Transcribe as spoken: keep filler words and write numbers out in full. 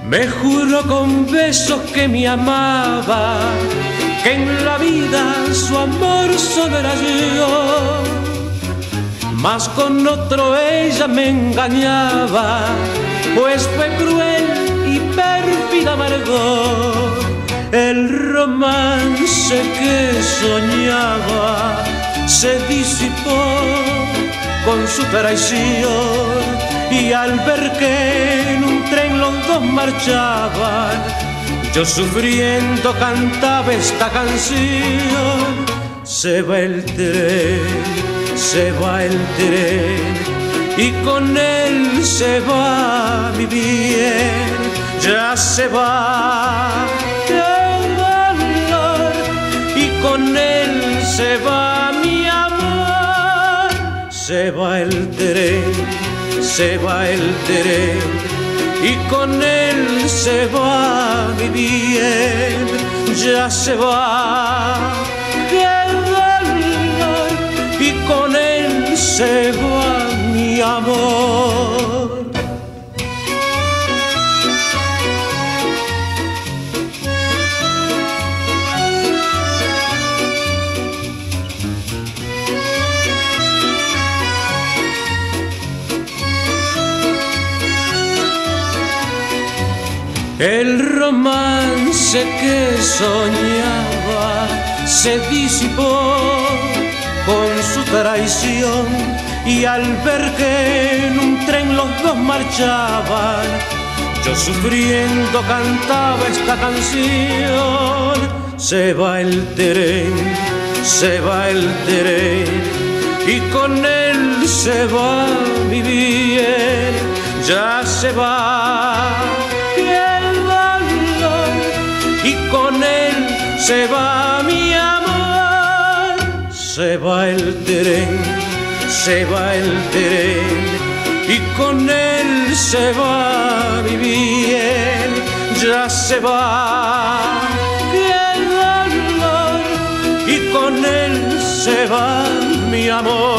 Me juró con besos que me amaba, que en la vida su amor solo era yo. Mas con otro ella me engañaba, pues fue cruel y pérfida amargó el romance que soñaba. Se disipó con su traición, y al ver que en un tren los dos marchaban, yo sufriendo cantaba esta canción. Se va el tren, se va el tren, y con él se va mi bien. Ya se va, qué dolor, y con él se va mi amor. Se va el tren, se va el tren, y con él se va mi bien. Ya se va, qué dolor, y con él se va mi amor. El romance que soñaba se disipó con su traición, y al ver que en un tren los dos marchaban, yo sufriendo cantaba esta canción. Se va el tren, se va el tren, y con él se va mi bien. Ya se va, y con él se va mi amor. Se va el tren, se va el tren, y con él se va mi bien. Ya se va, qué dolor, y con él se va mi amor.